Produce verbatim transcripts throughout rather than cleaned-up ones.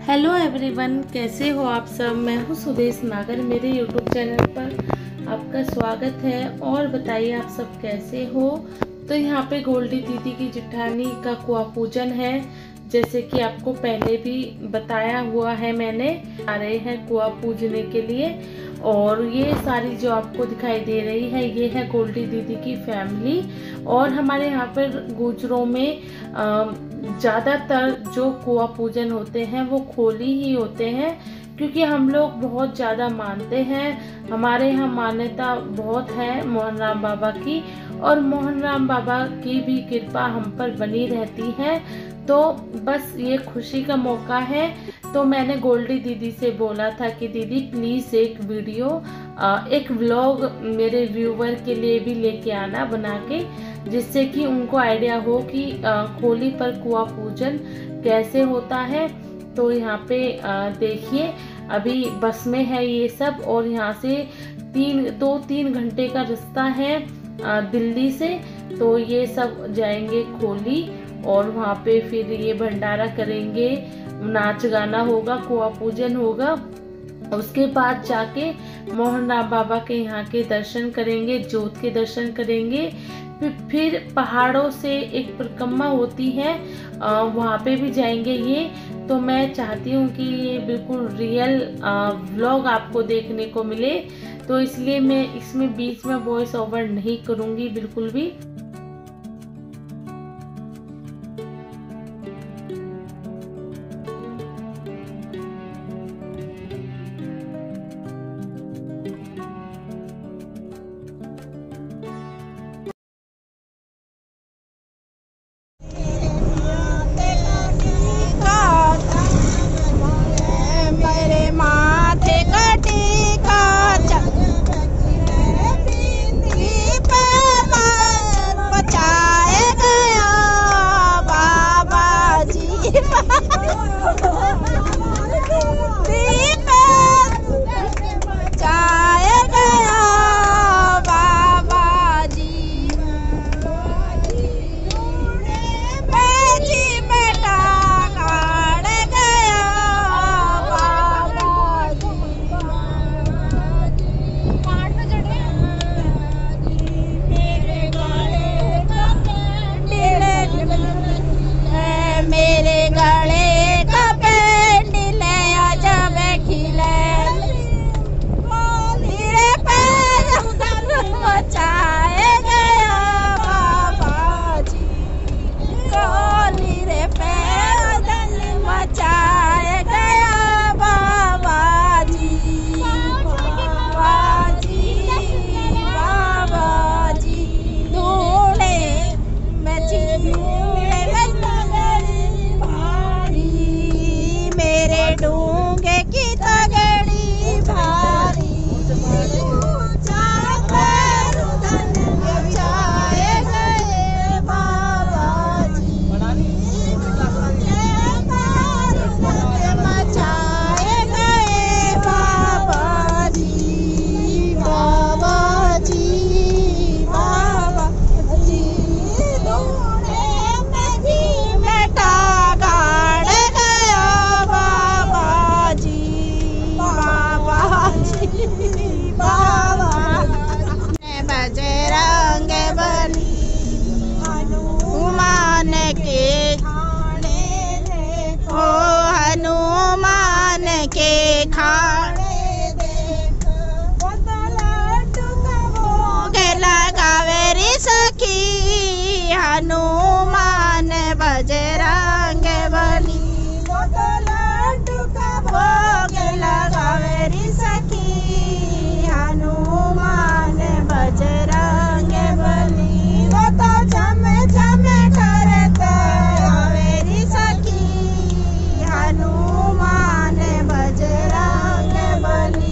Hello everyone, कैसे हो आप सब। मैं हूँ सुदेश नागर। मेरे यूट्यूब चैनल पर आपका स्वागत है। और बताइए आप सब कैसे हो। तो यहाँ पे गोल्डी दीदी की जिठानी का कुआ पूजन है, जैसे कि आपको पहले भी बताया हुआ है मैंने। आ रहे हैं कुआ पूजने के लिए। और ये सारी जो आपको दिखाई दे रही है, ये है गोल्डी दीदी की फैमिली। और हमारे यहाँ पर गुजरों में ज़्यादातर जो कुआ पूजन होते हैं वो खोली ही होते हैं, क्योंकि हम लोग बहुत ज़्यादा मानते हैं। हमारे यहाँ मान्यता बहुत है मोहन राम बाबा की, और मोहन राम बाबा की भी कृपा हम पर बनी रहती है। तो बस ये खुशी का मौका है, तो मैंने गोल्डी दीदी से बोला था कि दीदी प्लीज़ एक वीडियो, एक व्लॉग मेरे व्यूवर के लिए भी लेके आना बना के, जिससे कि उनको आइडिया हो कि खोली पर कुआ पूजन कैसे होता है। तो यहाँ पे देखिए, अभी बस में है ये सब, और यहाँ से तीन दो तीन घंटे का रास्ता है दिल्ली से। तो ये सब जाएंगे खोली, और वहाँ पे फिर ये भंडारा करेंगे, नाच गाना होगा, कुआ पूजन होगा। उसके बाद जाके मोहन राम बाबा के यहाँ के दर्शन करेंगे, जोत के दर्शन करेंगे। फिर पहाड़ों से एक परिक्रमा होती है, वहाँ पे भी जाएंगे ये। तो मैं चाहती हूँ कि ये बिल्कुल रियल व्लॉग आपको देखने को मिले, तो इसलिए मैं इसमें बीच में वॉइस ओवर नहीं करूँगी बिल्कुल भी। के खाने देख लगावे रे सखी हनुमान बजरंग बली। लड्डू का भोग लगावे रे सखी हनुमान बजरंग बली। वो तो झम झम करता आवे रे सखी हनुमान बजरंग बली।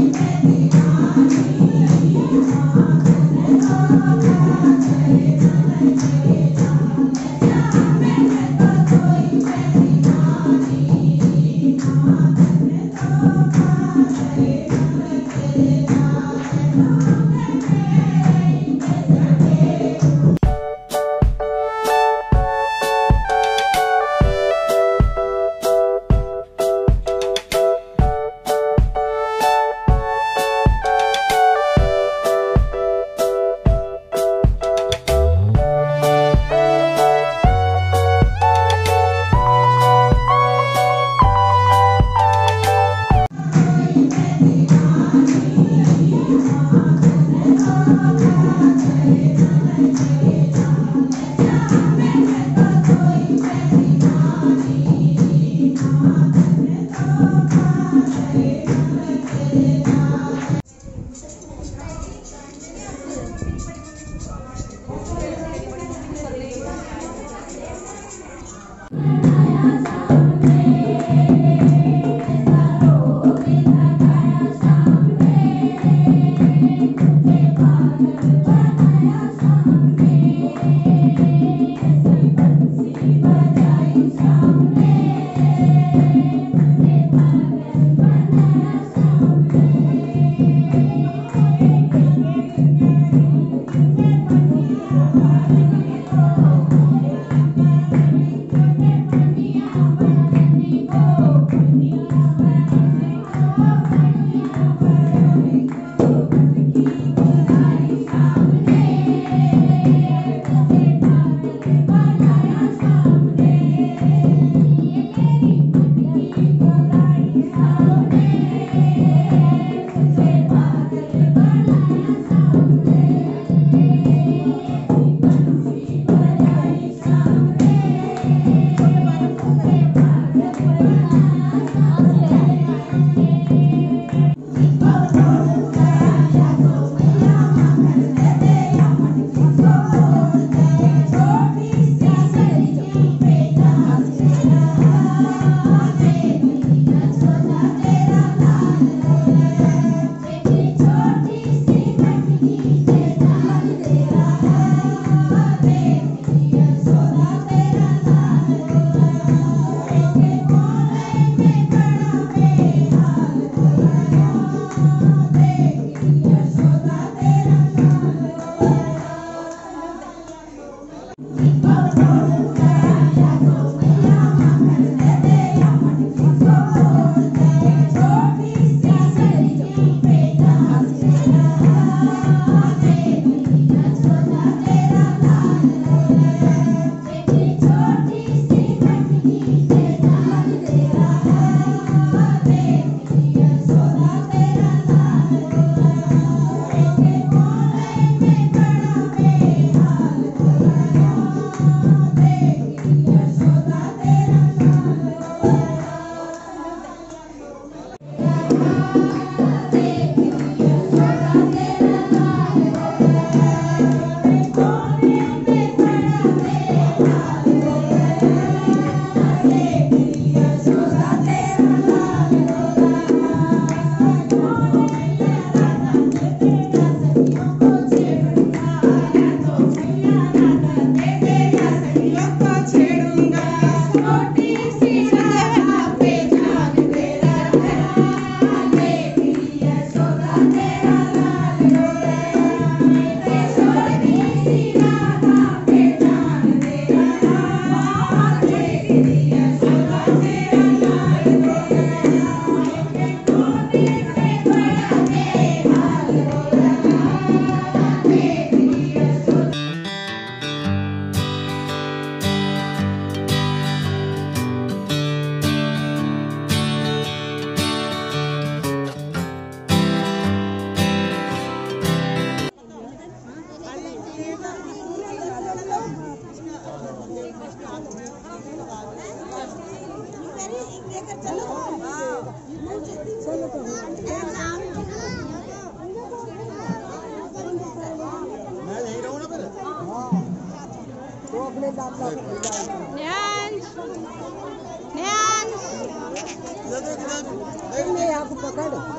आपको पकड़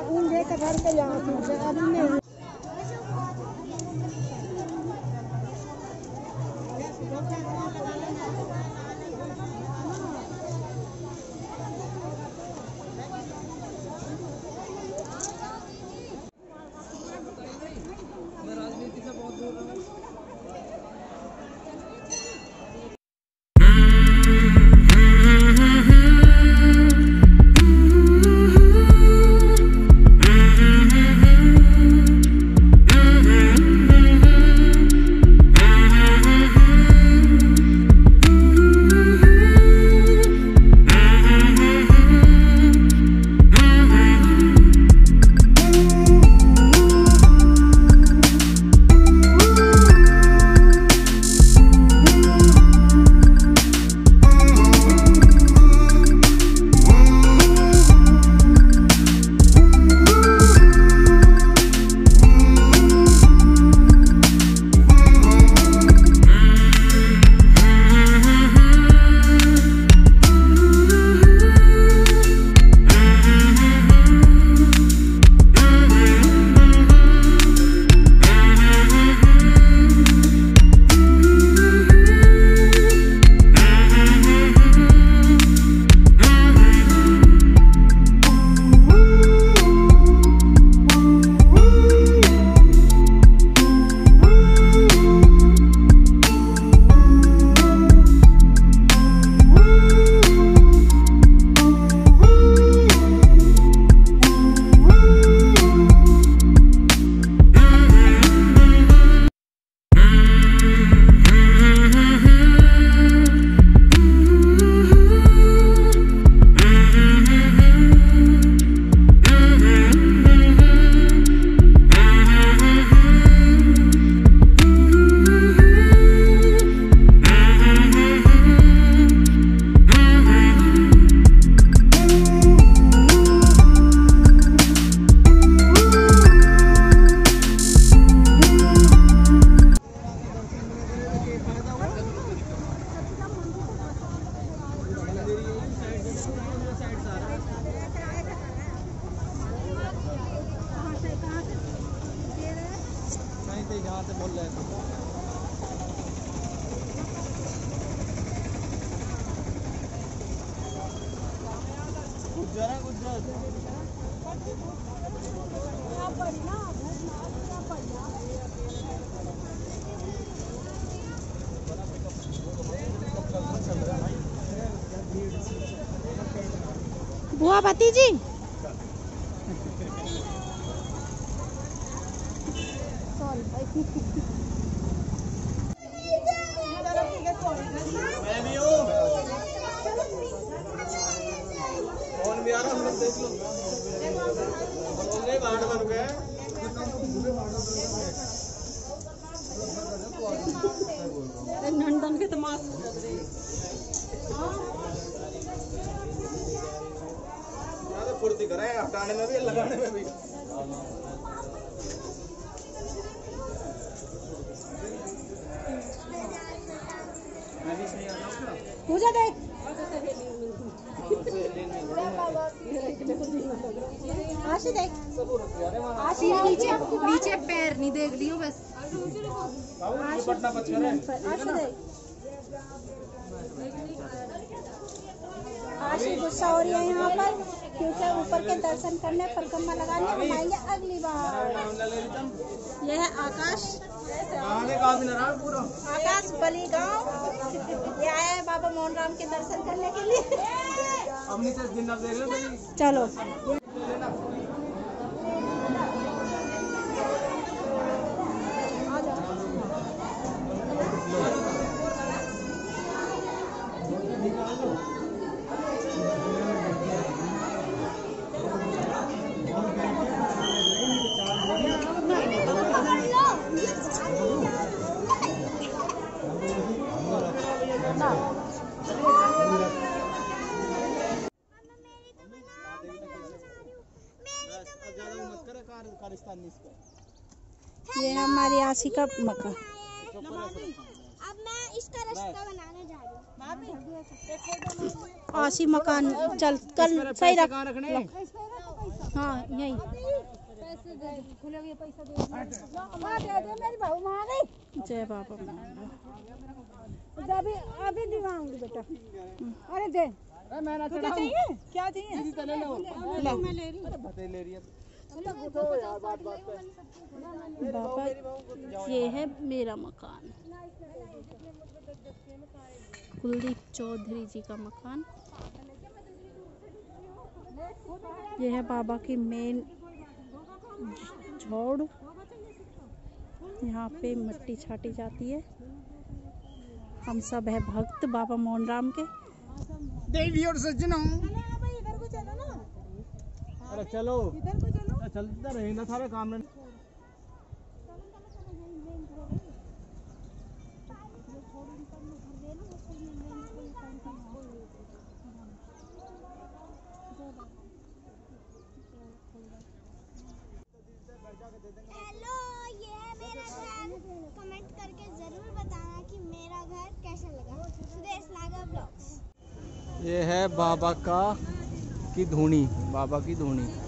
लेकर घर के जाओ तुमसे अभी नहीं। मैं राजनीति से बहुत दूर हूँ। जहाँ से बोल रहे थे गुजरा गुजरात बुआ भतीजी मैं भी हूँ फोन भी आ रहा हम लोग देख लो नहीं बाहर बन गए नंदन के तमाश फुर्ती कराए हटाने में भी लगाने में भी पूजा देख आशी देख आशी नीचे नीचे पैर नहीं देख लियो बस पटना पचकर है आशी देख आशी गुस्सा हो रही है यहाँ पर क्योंकि ऊपर के दर्शन करने परिक्रमा लगाने हम आएंगे अगली बार। यह है आकाश आकाश बली गाँव ये आया है बाबा मोहन राम के दर्शन करने के लिए। चलो ये हमारी आशी का मकान। मैं इसका रास्ता बनाने जा रही हूँ। आशी मकान चल कल सही रख। हाँ यही जय बाबा। अभी अभी दिखाऊंगी बेटा। अरे दे क्या चाहिए क्या चाहिए बाबा ये है मेरा मकान, कुलदीप चौधरी जी का मकान। ये है बाबा की मेन झोड़, यहाँ पे मिट्टी छाटी जाती है। हम सब है भक्त बाबा मोहनराम के। देवी और सज्जनों, इधर को चलो ना, अरे चलो इधर को चलो। चलता रहे ना सारे काम में। हेलो, ये है मेरा घर। कमेंट करके जरूर बताना कि मेरा घर कैसा लगा। सुदेश नागर ब्लॉग्स। ये है बाबा का की धूनी, बाबा की धूनी।